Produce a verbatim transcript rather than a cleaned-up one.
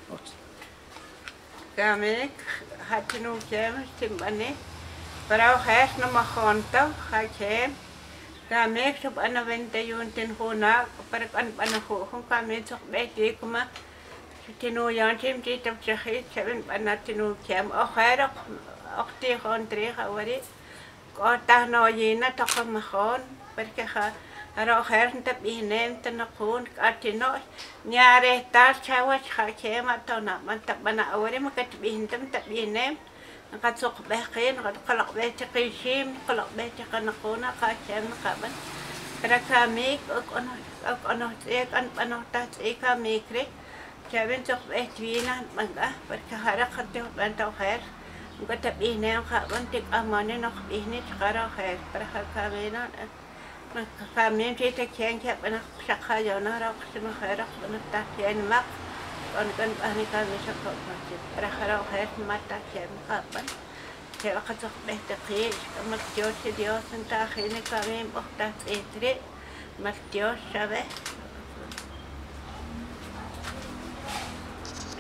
Kami hatinu kem timbani. Pero es no me junto, hakem. Kami sub ana veintiuno tin huna, pero kan ana hukun kami sok beti kuma. Tinu yang tim ti tam chahi, seven ana tinu kem. Okhara okti kontri hawari. Kota no yina takam mahon, porque ha aro her ntap ihnem tanakun atino nyare tar chawa chakem atona mantap bana awari makat bihintam tap ihnem. Nakatsok bekin, nakakalak becha kishim, kalak becha kanakuna, kachem nakaban. Kaya kami, ak ano, ak ano, ek an ano tats ek kami kre. Kevin sok betwina manga, perkahara katyo bantau her. Mukat ihnem kaban tik amane nok ihni chakara her. Perkah kami na, kami kita kian kian bana sakhayo na rak sima herak bana tasyen mak. Kon kan ahli kami sakot masjid. Perkara her mata kian kaban. Kaya katok behtekhi, mat Dios Dios entah ini kami mohtas etri, mat Dios sabe.